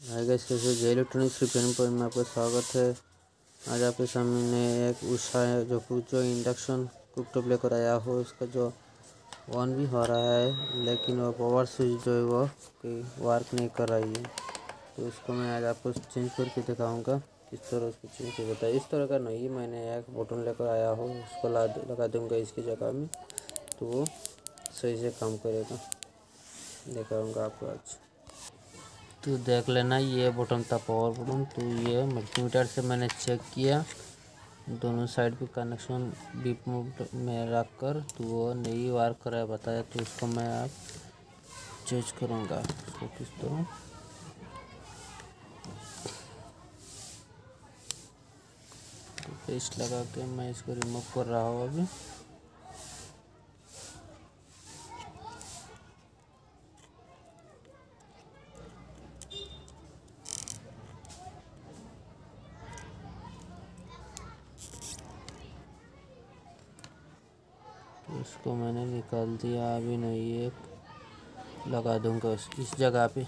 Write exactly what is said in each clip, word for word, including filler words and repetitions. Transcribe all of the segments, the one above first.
Hi guys, कैसे जय electronics repairing point में आपका स्वागत है। आज आपके सामने एक उषा है जो जो इंडक्शन कुकटॉप लेकर आया हो। उसका जो ऑन भी हो रहा है लेकिन वो पावर स्विच जो है वो कोई वर्क नहीं कर रही है। तो उसको मैं आज आपको चेंज करके दिखाऊंगा किस तरह उसको चेंज किया जाता है। इस तरह का नहीं, मैंने एक बटन लेकर आया हो, उसको ला लगा दूँगा इसकी जगह में, तो वो सही से काम करेगा। दिखाऊँगा आपको आज। तो देख लेना, ये बटन था पावर बटन। तो ये मल्टीमीटर से मैंने चेक किया, दोनों साइड पे कनेक्शन बीप मोड में रख कर, तो वो नहीं वार कर रहा है बताया। तो उसको मैं आप चेंज करूँगा। उसको किस तरह तो पेस्ट लगा के मैं इसको रिमूव कर रहा हूँ अभी। तो इसको मैंने निकाल दिया, अभी नहीं एक लगा दूंगा इस जगह पे।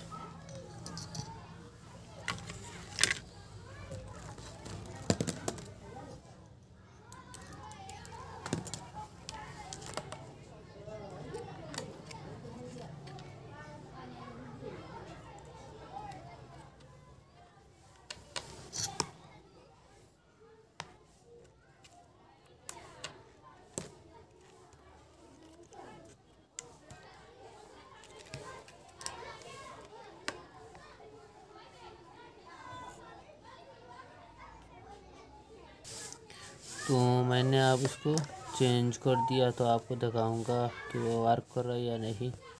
तो मैंने अब इसको चेंज कर दिया, तो आपको दिखाऊंगा कि वो वर्क कर रहा है या नहीं।